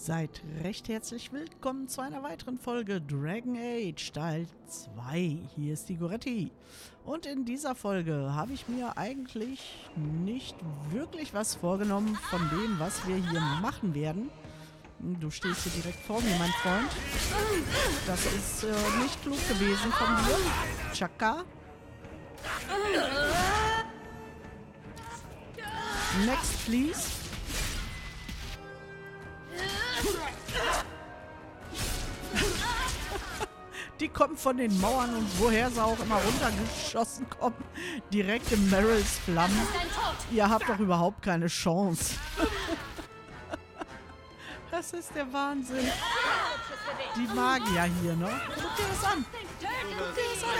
Seid recht herzlich willkommen zu einer weiteren Folge Dragon Age Teil 2. Hier ist die Goretti. Und in dieser Folge habe ich mir eigentlich nicht wirklich was vorgenommen von dem, was wir hier machen werden. Du stehst hier direkt vor mir, mein Freund. Das ist nicht klug gewesen von dir. Chaka. Next, please. Die kommen von den Mauern und woher sie auch immer runtergeschossen kommen. Direkt in Meryl's Flammen. Ihr habt doch überhaupt keine Chance. Das ist der Wahnsinn. Die Magier hier, ne? Guck dir das an. Guck dir das an.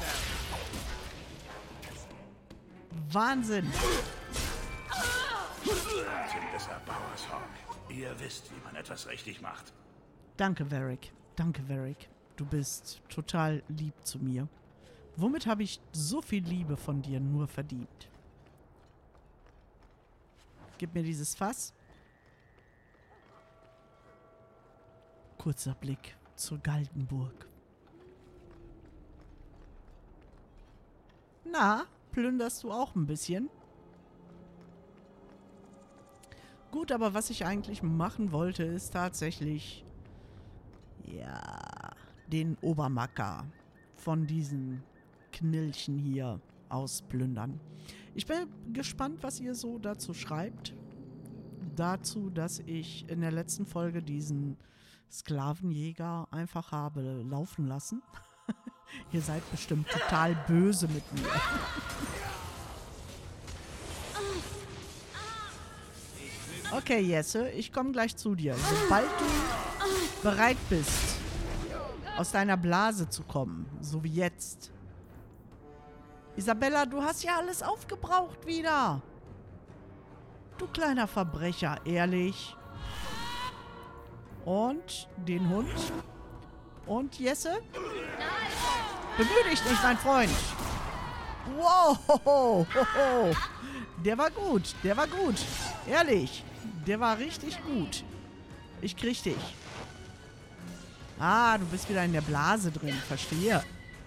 Wahnsinn. Wahnsinn des Erbauers, Hawk. Ihr wisst, wie man etwas richtig macht. Danke, Varric. Danke, Varric. Du bist total lieb zu mir. Womit habe ich so viel Liebe von dir nur verdient? Gib mir dieses Fass. Kurzer Blick zur Galgenburg. Na, plünderst du auch ein bisschen? Gut, aber was ich eigentlich machen wollte, ist tatsächlich, ja, den Obermacker von diesen Knilchen hier ausplündern. Ich bin gespannt, was ihr so dazu schreibt. Dazu, dass ich in der letzten Folge diesen Sklavenjäger einfach habe laufen lassen. Ihr seid bestimmt total böse mit mir. Okay, Jesse, ich komme gleich zu dir. Sobald du bereit bist, aus deiner Blase zu kommen, so wie jetzt. Isabella, du hast ja alles aufgebraucht wieder. Du kleiner Verbrecher, ehrlich. Und den Hund. Und Jesse? Bemühe dich nicht, mein Freund. Wow, der war gut, der war gut. Ehrlich, der war richtig gut. Ich krieg dich. Ah, du bist wieder in der Blase drin, verstehe.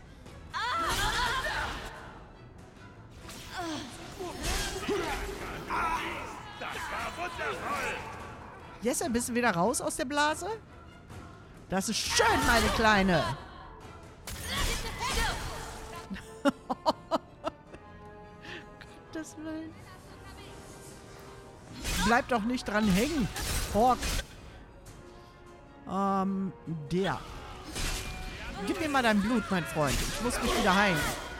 Das war wundervoll! Jesse, bist du wieder raus aus der Blase? Das ist schön, meine Kleine. Gottes Willen. Bleib doch nicht dran hängen, Hawk. Der. Gib mir mal dein Blut, mein Freund. Ich muss mich wieder heilen.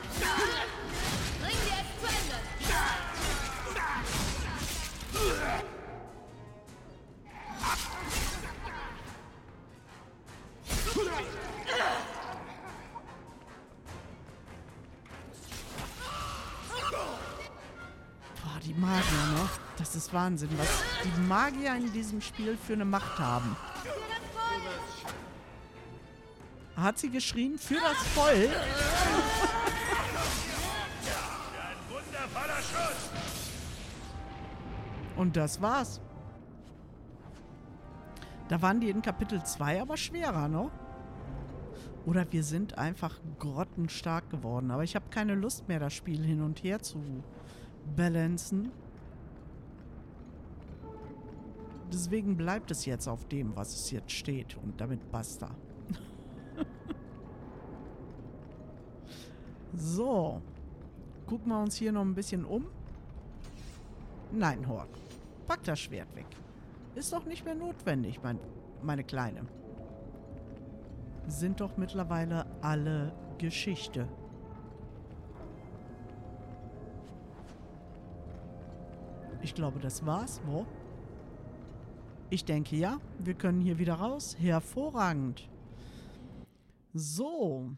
Boah, die Magier, ne? Das ist Wahnsinn, was die Magier in diesem Spiel für eine Macht haben. Hat sie geschrien, für das Volk? Ein wundervoller Schuss! Und das war's. Da waren die in Kapitel 2 aber schwerer, ne? Oder wir sind einfach grottenstark geworden. Aber ich habe keine Lust mehr, das Spiel hin und her zu balancen. Deswegen bleibt es jetzt auf dem, was es jetzt steht. Und damit basta. So. Gucken wir uns hier noch ein bisschen um. Nein, Hawk. Pack das Schwert weg. Ist doch nicht mehr notwendig, meine Kleine. Sind doch mittlerweile alle Geschichte. Ich glaube, das war's. Wo? Ich denke, ja. Wir können hier wieder raus. Hervorragend. So.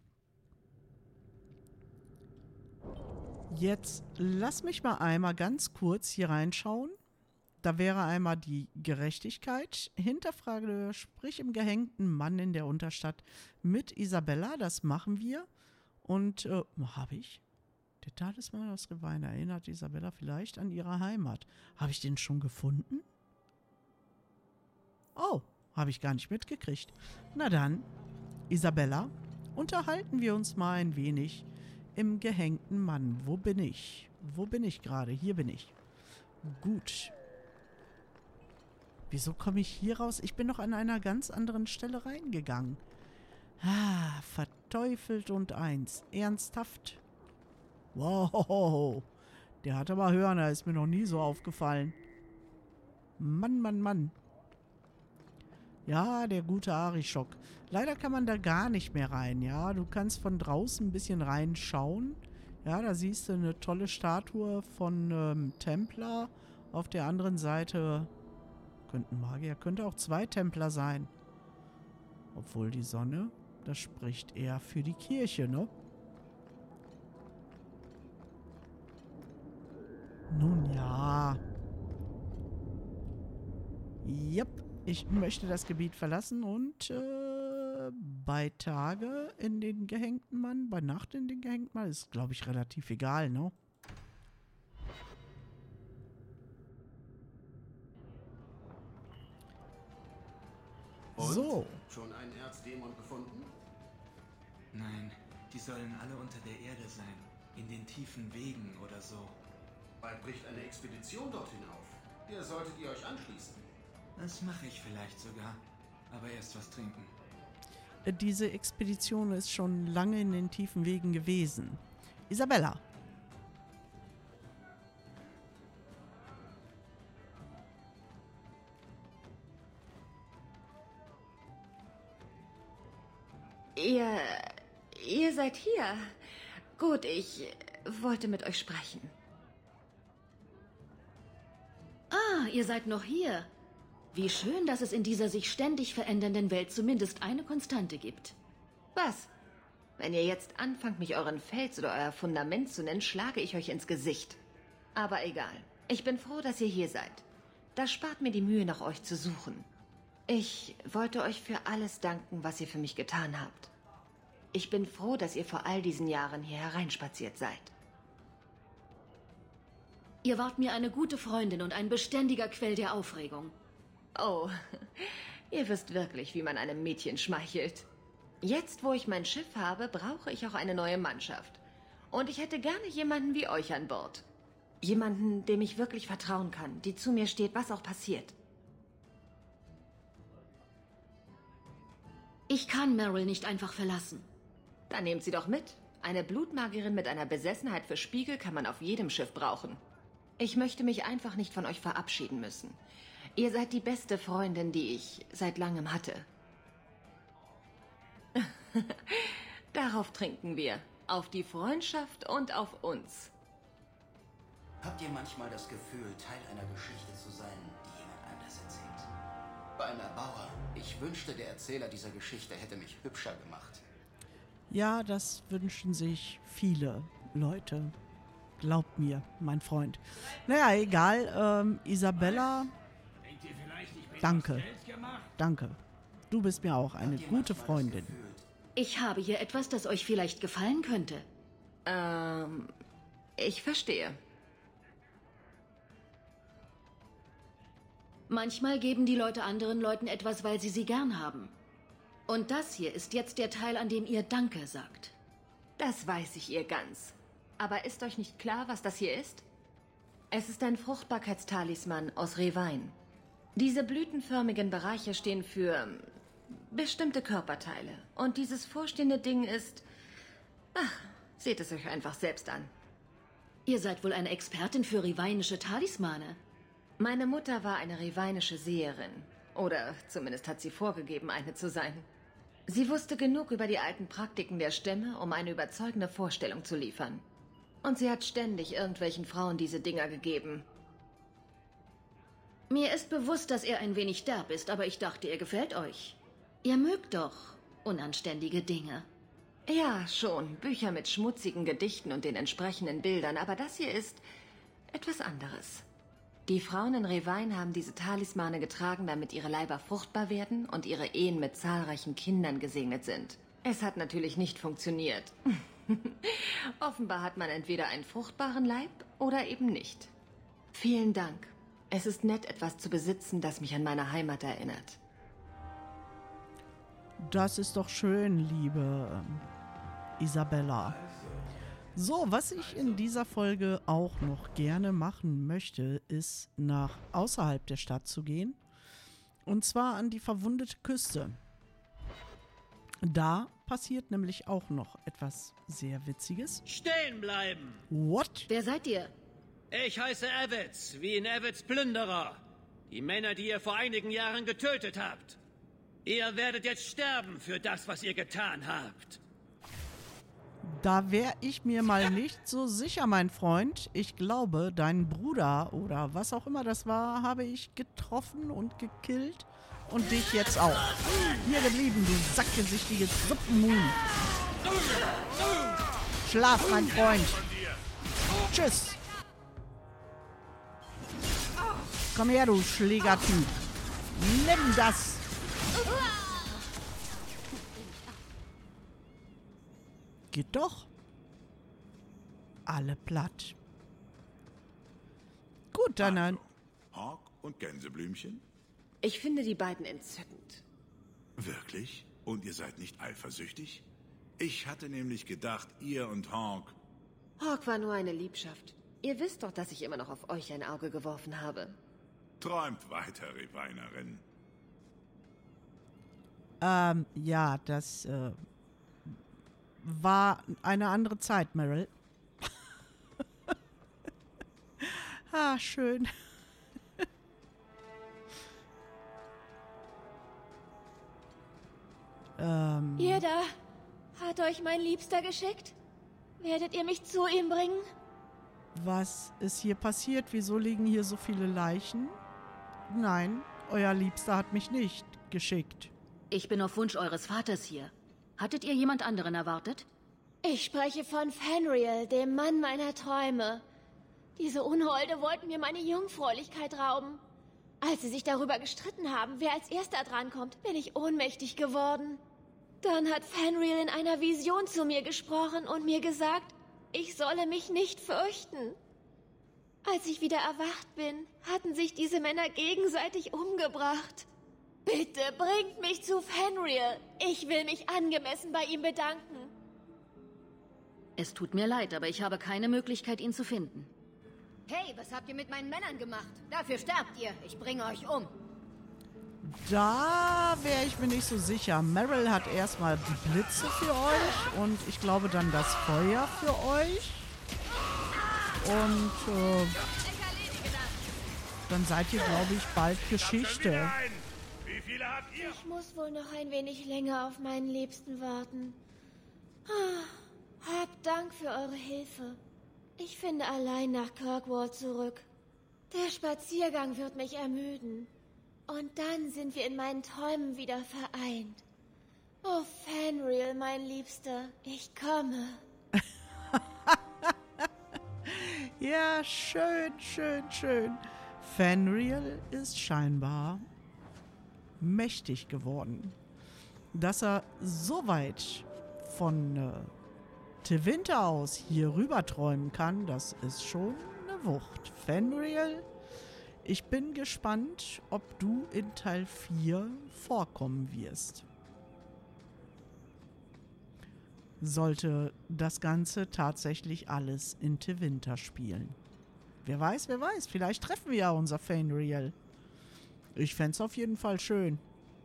Jetzt lass mich mal einmal ganz kurz hier reinschauen. Da wäre einmal die Gerechtigkeit. Hinterfrage, sprich im gehängten Mann in der Unterstadt mit Isabella. Das machen wir. Und, habe ich? Der Talisman aus Revine erinnert Isabella vielleicht an ihre Heimat. Habe ich den schon gefunden? Oh, habe ich gar nicht mitgekriegt. Na dann, Isabella, unterhalten wir uns mal ein wenig im gehängten Mann. Wo bin ich? Wo bin ich gerade? Hier bin ich. Gut. Wieso komme ich hier raus? Ich bin noch an einer ganz anderen Stelle reingegangen. Ah, verteufelt und eins. Ernsthaft? Wow, der hat aber Hörner, ist mir noch nie so aufgefallen. Mann, Mann, Mann. Ja, der gute Arishok. Leider kann man da gar nicht mehr rein, ja. Du kannst von draußen ein bisschen reinschauen. Ja, da siehst du eine tolle Statue von Templar. Auf der anderen Seite könnte ein Magier, könnte auch 2 Templer sein. Obwohl die Sonne, das spricht eher für die Kirche, ne? Nun ja. Yep, ich möchte das Gebiet verlassen und bei Tage in den gehängten Mann, bei Nacht in den gehängten Mann ist, glaube ich, relativ egal, ne? Und? So. Schon einen Erzdämon gefunden? Nein, die sollen alle unter der Erde sein. In den tiefen Wegen oder so. Bald bricht eine Expedition dorthin auf. Hier solltet ihr euch anschließen. Das mache ich vielleicht sogar. Aber erst was trinken. Diese Expedition ist schon lange in den tiefen Wegen gewesen. Isabella. Ihr seid hier. Gut, ich wollte mit euch sprechen. Ah, ihr seid noch hier. Wie schön, dass es in dieser sich ständig verändernden Welt zumindest eine Konstante gibt. Was? Wenn ihr jetzt anfangt, mich euren Fels oder euer Fundament zu nennen, schlage ich euch ins Gesicht. Aber egal. Ich bin froh, dass ihr hier seid. Das spart mir die Mühe, nach euch zu suchen. Ich wollte euch für alles danken, was ihr für mich getan habt. Ich bin froh, dass ihr vor all diesen Jahren hier hereinspaziert seid. Ihr wart mir eine gute Freundin und ein beständiger Quell der Aufregung. Oh, ihr wisst wirklich, wie man einem Mädchen schmeichelt. Jetzt, wo ich mein Schiff habe, brauche ich auch eine neue Mannschaft. Und ich hätte gerne jemanden wie euch an Bord. Jemanden, dem ich wirklich vertrauen kann, die zu mir steht, was auch passiert. Ich kann Meryl nicht einfach verlassen. Dann nehmt sie doch mit. Eine Blutmagierin mit einer Besessenheit für Spiegel kann man auf jedem Schiff brauchen. Ich möchte mich einfach nicht von euch verabschieden müssen. Ihr seid die beste Freundin, die ich seit langem hatte. Darauf trinken wir. Auf die Freundschaft und auf uns. Habt ihr manchmal das Gefühl, Teil einer Geschichte zu sein, die jemand anders erzählt? Beinahe Bauer, ich wünschte, der Erzähler dieser Geschichte hätte mich hübscher gemacht. Ja, das wünschen sich viele Leute. Glaubt mir, mein Freund. Naja, egal. Isabella, danke. Danke. Du bist mir auch eine gute Freundin. Ich habe hier etwas, das euch vielleicht gefallen könnte. Ich verstehe. Manchmal geben die Leute anderen Leuten etwas, weil sie sie gern haben. Und das hier ist jetzt der Teil, an dem ihr Danke sagt. Das weiß ich ihr ganz. Aber ist euch nicht klar, was das hier ist? Es ist ein Fruchtbarkeitstalisman aus Rewein. Diese blütenförmigen Bereiche stehen für bestimmte Körperteile. Und dieses vorstehende Ding ist... Ach, seht es euch einfach selbst an. Ihr seid wohl eine Expertin für revainische Talismane. Meine Mutter war eine revainische Seherin. Oder zumindest hat sie vorgegeben, eine zu sein. Sie wusste genug über die alten Praktiken der Stämme, um eine überzeugende Vorstellung zu liefern. Und sie hat ständig irgendwelchen Frauen diese Dinger gegeben. Mir ist bewusst, dass er ein wenig derb ist, aber ich dachte, er gefällt euch. Ihr mögt doch unanständige Dinge. Ja, schon. Bücher mit schmutzigen Gedichten und den entsprechenden Bildern. Aber das hier ist etwas anderes. Die Frauen in Rewein haben diese Talismane getragen, damit ihre Leiber fruchtbar werden und ihre Ehen mit zahlreichen Kindern gesegnet sind. Es hat natürlich nicht funktioniert. Offenbar hat man entweder einen fruchtbaren Leib oder eben nicht. Vielen Dank. Es ist nett, etwas zu besitzen, das mich an meine Heimat erinnert. Das ist doch schön, liebe Isabella. So, was ich in dieser Folge auch noch gerne machen möchte, ist nach außerhalb der Stadt zu gehen. Und zwar an die verwundete Küste. Da passiert nämlich auch noch etwas sehr Witziges. Stehen bleiben! What? Wer seid ihr? Ich heiße Evitz, wie in Evitz Plünderer. Die Männer, die ihr vor einigen Jahren getötet habt. Ihr werdet jetzt sterben für das, was ihr getan habt. Da wäre ich mir mal nicht so sicher, mein Freund. Ich glaube, deinen Bruder oder was auch immer das war, habe ich getroffen und gekillt. Und dich jetzt auch. Hier geblieben, du sackgesichtiges Suppenhuhn. Schlaf, mein Freund. Tschüss. Komm her, du Schlägertyp. Nimm das. Geht doch. Alle platt. Gut, dann... Also, Hawk und Gänseblümchen? Ich finde die beiden entzückend. Wirklich? Und ihr seid nicht eifersüchtig? Ich hatte nämlich gedacht, ihr und Hawk... Hawk war nur eine Liebschaft. Ihr wisst doch, dass ich immer noch auf euch ein Auge geworfen habe. Träumt weiter, Revainerin. Ja, das war eine andere Zeit, Meryl. Ah, schön. Ihr da, hat euch mein Liebster geschickt? Werdet ihr mich zu ihm bringen? Was ist hier passiert? Wieso liegen hier so viele Leichen? Nein, euer Liebster hat mich nicht geschickt. Ich bin auf Wunsch eures Vaters hier. Hattet ihr jemand anderen erwartet? Ich spreche von Fenrir, dem Mann meiner Träume. Diese Unholde wollten mir meine Jungfräulichkeit rauben. Als sie sich darüber gestritten haben, wer als erster drankommt, bin ich ohnmächtig geworden. Dann hat Fenrir in einer Vision zu mir gesprochen und mir gesagt, ich solle mich nicht fürchten. Als ich wieder erwacht bin, hatten sich diese Männer gegenseitig umgebracht. Bitte bringt mich zu Fenrir. Ich will mich angemessen bei ihm bedanken. Es tut mir leid, aber ich habe keine Möglichkeit, ihn zu finden. Hey, was habt ihr mit meinen Männern gemacht? Dafür sterbt ihr. Ich bringe euch um. Da wäre ich mir nicht so sicher. Meryl hat erstmal die Blitze für euch und ich glaube dann das Feuer für euch. Und dann seid ihr, glaube ich, bald Geschichte. Wie viele habt ihr? Ich muss wohl noch ein wenig länger auf meinen Liebsten warten. Habt Dank für eure Hilfe. Ich finde allein nach Kirkwall zurück. Der Spaziergang wird mich ermüden. Und dann sind wir in meinen Träumen wieder vereint. Oh, Fenrir, mein Liebster, ich komme. Ja, schön, schön, schön. Fenrir ist scheinbar mächtig geworden. Dass er so weit von Tevinter aus hier rüber träumen kann, das ist schon eine Wucht. Fenrir, ich bin gespannt, ob du in Teil 4 vorkommen wirst. Sollte das Ganze tatsächlich alles in Tevinter spielen. Wer weiß, vielleicht treffen wir ja unser Fenrir. Ich fänd's auf jeden Fall schön.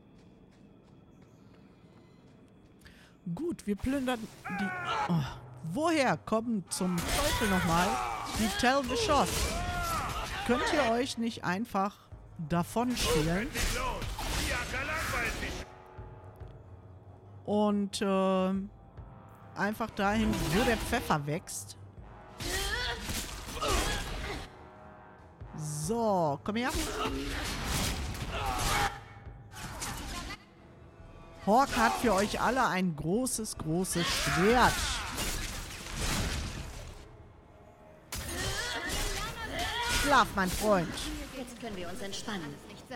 Gut, wir plündern die... Oh, woher kommen zum Teufel nochmal die Tel Vashon? Könnt ihr euch nicht einfach davon stehlen? Und einfach dahin, wo der Pfeffer wächst. So, komm her. Hawk hat für euch alle ein großes, großes Schwert. Schlaf, mein Freund. Jetzt können wir uns entspannen.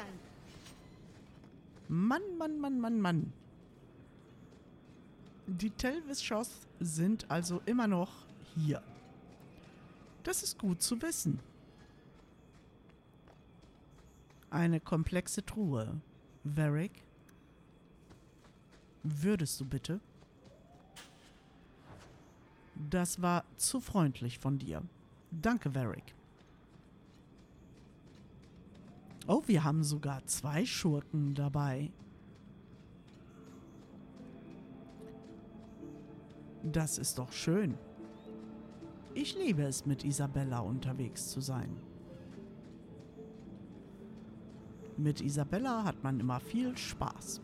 Mann, Mann, Mann, Mann, Mann. Die Tel Vashon sind also immer noch hier. Das ist gut zu wissen. Eine komplexe Truhe. Varric. Würdest du bitte? Das war zu freundlich von dir. Danke, Varric. Oh, wir haben sogar 2 Schurken dabei. Das ist doch schön. Ich liebe es, mit Isabella unterwegs zu sein. Mit Isabella hat man immer viel Spaß.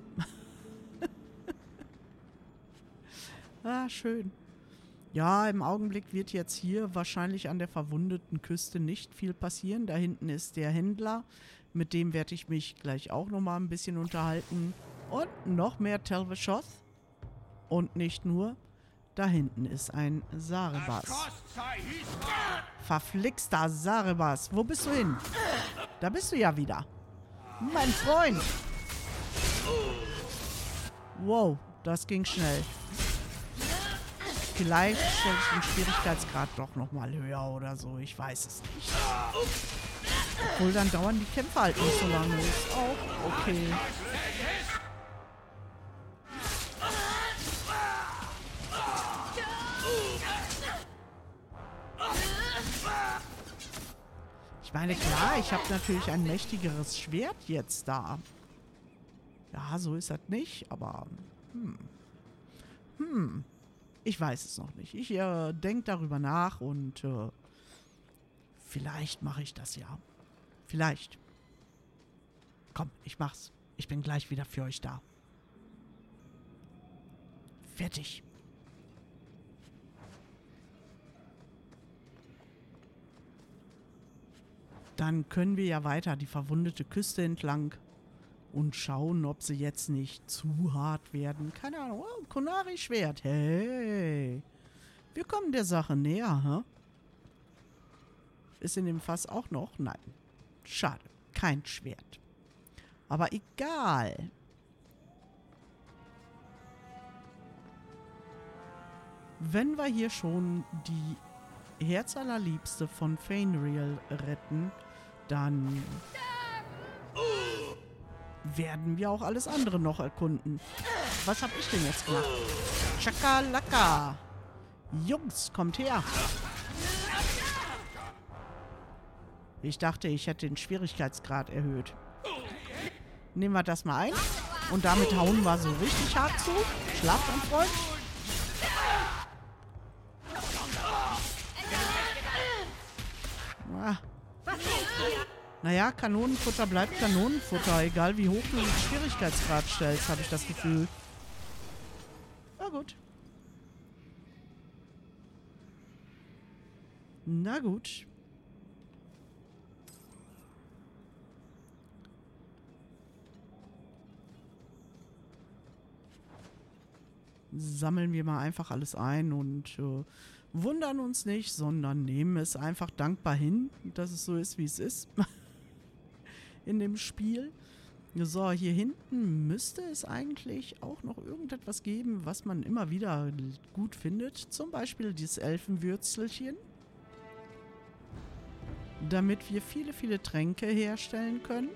Ah, schön. Ja, im Augenblick wird jetzt hier wahrscheinlich an der verwundeten Küste nicht viel passieren. Da hinten ist der Händler. Mit dem werde ich mich gleich auch nochmal ein bisschen unterhalten. Und noch mehr Tel'Veshoth. Und nicht nur. Da hinten ist ein Sarebas. Verflixter Sarebas. Wo bist du hin? Da bist du ja wieder. Mein Freund. Wow, das ging schnell. Vielleicht stelle ich den Schwierigkeitsgrad doch nochmal höher oder so. Ich weiß es nicht. Obwohl, dann dauern die Kämpfe halt nicht so lange. Ist auch okay. Ich meine, klar, ich habe natürlich ein mächtigeres Schwert jetzt da. Ja, so ist das nicht, aber... Ich weiß es noch nicht. Ich denke darüber nach und vielleicht mache ich das ja. Vielleicht. Komm, ich mach's. Ich bin gleich wieder für euch da. Fertig. Dann können wir ja weiter die verwundete Küste entlang und schauen, ob sie jetzt nicht zu hart werden. Keine Ahnung. Oh, Qunari-Schwert. Hey. Wir kommen der Sache näher, hä? Ist in dem Fass auch noch? Nein. Schade. Kein Schwert. Aber egal. Wenn wir hier schon die Herzallerliebste von Fainriel retten, dann werden wir auch alles andere noch erkunden. Was hab ich denn jetzt gemacht? Chakalaka! Jungs, kommt her! Ich dachte, ich hätte den Schwierigkeitsgrad erhöht. Nehmen wir das mal ein. Und damit hauen wir so richtig hart zu. Schlaft an, Freund. Ah. Naja, Kanonenfutter bleibt Kanonenfutter. Egal wie hoch du den Schwierigkeitsgrad stellst, habe ich das Gefühl. Na gut. Na gut. Sammeln wir mal einfach alles ein und wundern uns nicht, sondern nehmen es einfach dankbar hin, dass es so ist, wie es ist. In dem Spiel. So, hier hinten müsste es eigentlich auch noch irgendetwas geben, was man immer wieder gut findet. Zum Beispiel dieses Elfenwürzelchen. Damit wir viele, viele Tränke herstellen können.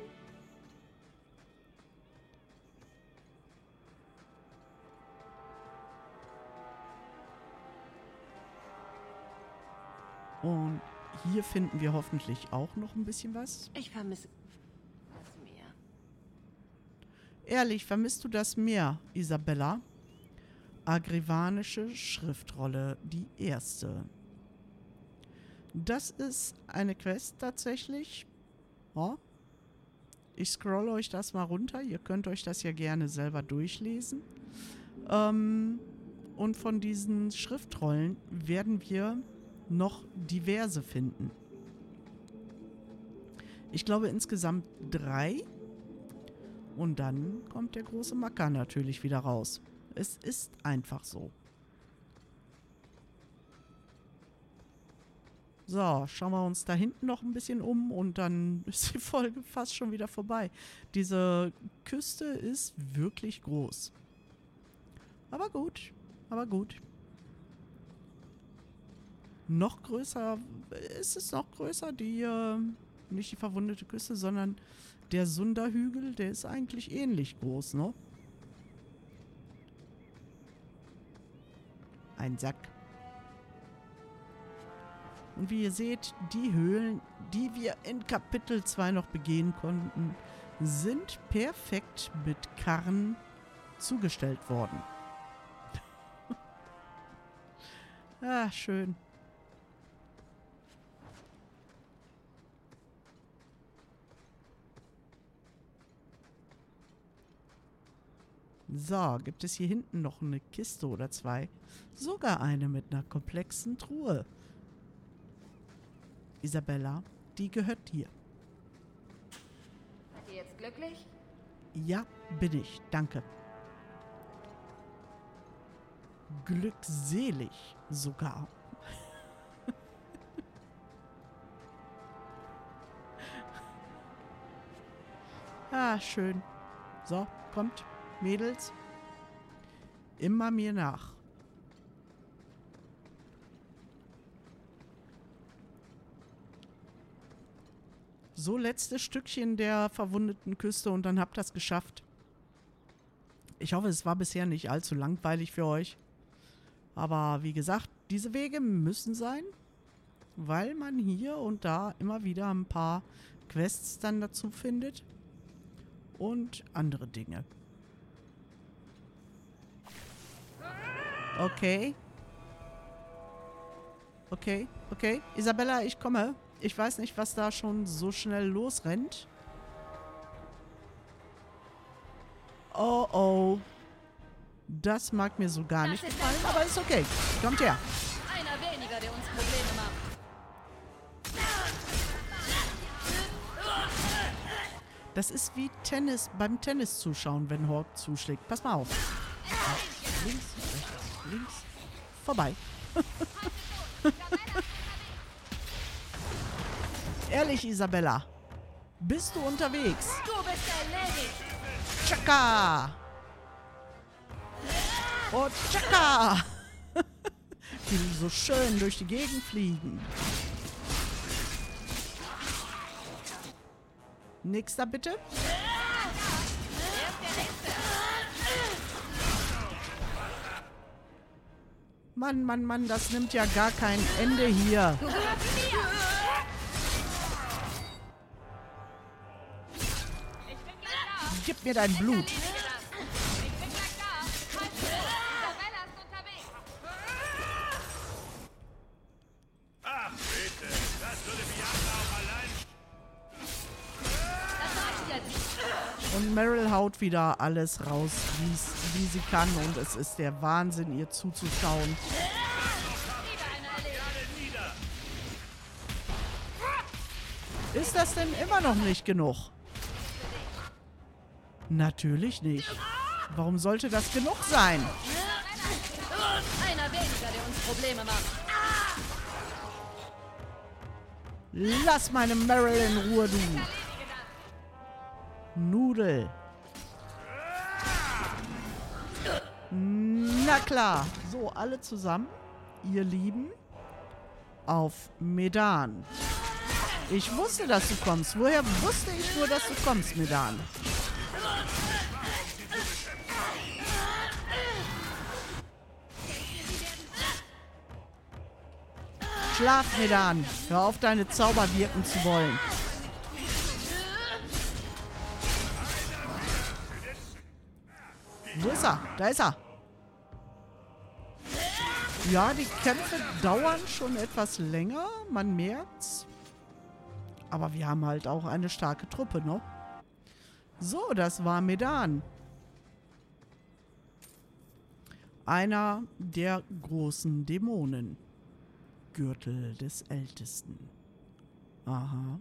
Und hier finden wir hoffentlich auch noch ein bisschen was. Ich vermisse das Meer. Ehrlich, vermisst du das Meer, Isabella? Agrivanische Schriftrolle, die erste. Das ist eine Quest tatsächlich. Oh. Ich scrolle euch das mal runter. Ihr könnt euch das ja gerne selber durchlesen. Und von diesen Schriftrollen werden wir noch diverse finden. Ich glaube insgesamt 3. Und dann kommt der große Macker natürlich wieder raus. Es ist einfach so. So, schauen wir uns da hinten noch ein bisschen um und dann ist die Folge fast schon wieder vorbei. Diese Küste ist wirklich groß. Aber gut, aber gut. Noch größer, ist es noch größer, nicht die verwundete Küste, sondern der Sunderhügel, der ist eigentlich ähnlich groß, ne? Ein Sack. Und wie ihr seht, die Höhlen, die wir in Kapitel 2 noch begehen konnten, sind perfekt mit Karren zugestellt worden. Ah, schön. So, gibt es hier hinten noch eine Kiste oder zwei? Sogar eine mit einer komplexen Truhe. Isabella, die gehört dir. Seid ihr jetzt glücklich? Ja, bin ich. Danke. Glückselig sogar. Ah, schön. So, kommt, Mädels. Immer mir nach. So, letztes Stückchen der verwundeten Küste und dann habt ihr es geschafft. Ich hoffe, es war bisher nicht allzu langweilig für euch. Aber wie gesagt, diese Wege müssen sein, weil man hier und da immer wieder ein paar Quests dann dazu findet und andere Dinge. Okay. Okay, okay. Isabella, ich komme. Ich weiß nicht, was da schon so schnell losrennt. Oh, oh. Das mag mir so gar nicht gefallen, aber ist okay. Kommt her. Einer weniger, der uns Probleme macht. Das ist wie Tennis, beim Tennis zuschauen, wenn Hawk zuschlägt. Pass mal auf. Links, rechts, links. Vorbei. Ehrlich, Isabella. Bist du unterwegs? Du bist erledigt. Tschakka! Oh, tschakka! Die so schön durch die Gegend fliegen. Nächster bitte. Mann, Mann, Mann, das nimmt ja gar kein Ende hier. Gib mir dein Blut. Ach, bitte. Das würde Bianca auch allein... Und Meryl haut wieder alles raus, wie sie kann. Und es ist der Wahnsinn, ihr zuzuschauen. Ist das denn immer noch nicht genug? Natürlich nicht. Warum sollte das genug sein? Einer weniger, der uns Probleme macht. Lass meine Meryl in Ruhe, du. Nudel. Na klar. So, alle zusammen. Ihr Lieben. Auf Medan. Ich wusste, dass du kommst. Woher wusste ich nur, dass du kommst, Medan? Schlaf, Medan. Hör auf, deine Zauber wirken zu wollen. Wo ist er? Da ist er. Ja, die Kämpfe dauern schon etwas länger. Man merkt's. Aber wir haben halt auch eine starke Truppe, ne? So, das war Medan. Einer der großen Dämonen. Gürtel des Ältesten. Aha.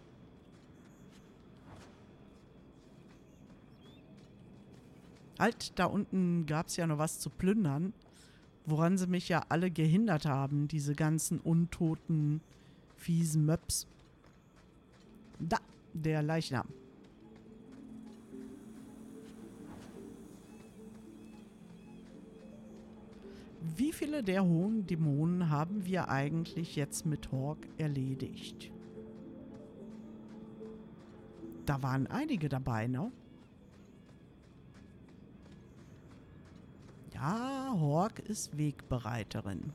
Halt, da unten gab es ja noch was zu plündern, woran sie mich ja alle gehindert haben, diese ganzen untoten, fiesen Möps. Da, der Leichnam. Wie viele der hohen Dämonen haben wir eigentlich jetzt mit Hawk erledigt? Da waren einige dabei, ne? Ja, Hawk ist Wegbereiterin.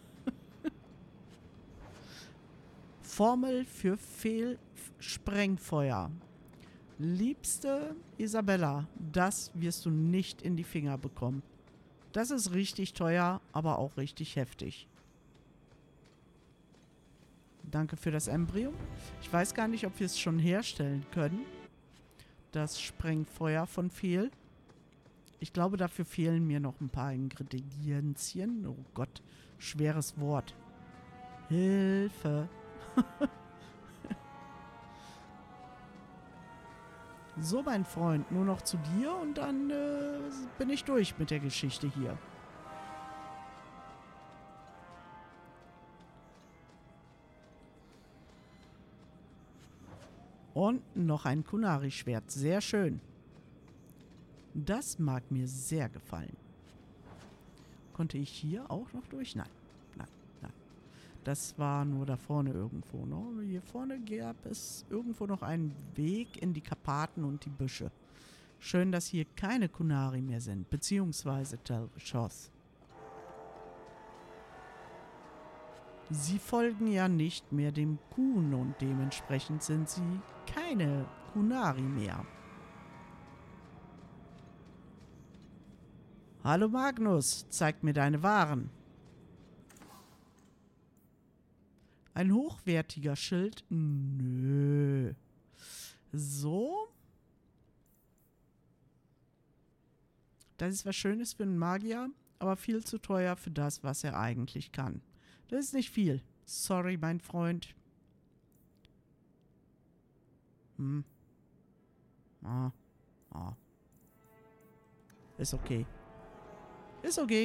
Formel für Fehlsprengfeuer. Liebste Isabella, das wirst du nicht in die Finger bekommen. Das ist richtig teuer, aber auch richtig heftig. Danke für das Embryo. Ich weiß gar nicht, ob wir es schon herstellen können. Das Sprengfeuer von Fehl. Ich glaube, dafür fehlen mir noch ein paar Ingredienzien. Oh Gott, schweres Wort. Hilfe. So, mein Freund, nur noch zu dir und dann bin ich durch mit der Geschichte hier. Und noch ein Kunari-Schwert. Sehr schön. Das mag mir sehr gefallen. Konnte ich hier auch noch durch? Nein. Nein, nein. Das war nur da vorne irgendwo. Ne? Hier vorne gab es irgendwo noch einen Weg in die Karpaten und die Büsche. Schön, dass hier keine Kunari mehr sind. Beziehungsweise Tel'Schoth. Sie folgen ja nicht mehr dem Kun und dementsprechend sind sie keine Kunari mehr. Hallo Magnus, zeig mir deine Waren. Ein hochwertiger Schild? Nö. So. Das ist was Schönes für einen Magier, aber viel zu teuer für das, was er eigentlich kann. Das ist nicht viel. Sorry, mein Freund. Ist okay. Ist okay.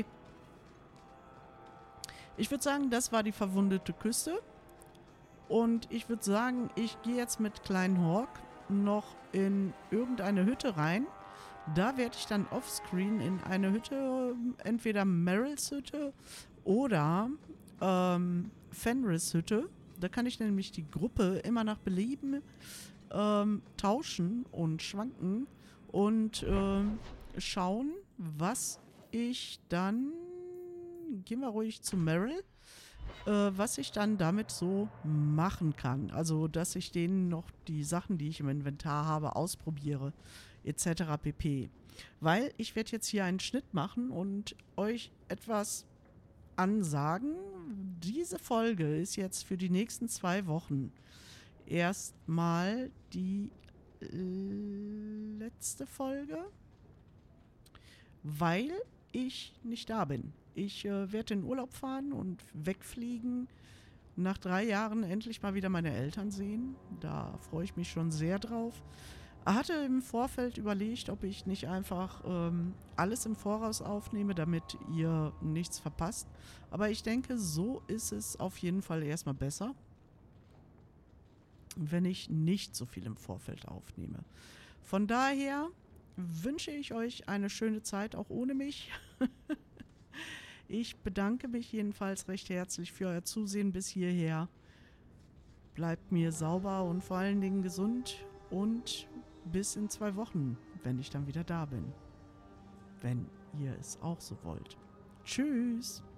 Ich würde sagen, das war die verwundete Küste. Und ich würde sagen, ich gehe jetzt mit Kleinen Hawk noch in irgendeine Hütte rein. Da werde ich dann offscreen in eine Hütte, entweder Meryls Hütte oder Fenris Hütte. Da kann ich nämlich die Gruppe immer nach Belieben tauschen und schwanken und schauen, was ich dann, gehen wir ruhig zu Meryl, was ich dann damit so machen kann. Also, dass ich denen noch die Sachen, die ich im Inventar habe, ausprobiere, etc. pp. Weil ich werde jetzt hier einen Schnitt machen und euch etwas ansagen. Diese Folge ist jetzt für die nächsten 2 Wochen erstmal die letzte Folge, weil ich nicht da bin. Ich werde in Urlaub fahren und wegfliegen. Nach 3 Jahren endlich mal wieder meine Eltern sehen. Da freue ich mich schon sehr drauf. Hatte im Vorfeld überlegt, ob ich nicht einfach alles im Voraus aufnehme, damit ihr nichts verpasst. Aber ich denke, so ist es auf jeden Fall erstmal besser, wenn ich nicht so viel im Vorfeld aufnehme. Von daher wünsche ich euch eine schöne Zeit, auch ohne mich. Ich bedanke mich jedenfalls recht herzlich für euer Zusehen bis hierher. Bleibt mir sauber und vor allen Dingen gesund und bis in 2 Wochen, wenn ich dann wieder da bin. Wenn ihr es auch so wollt. Tschüss!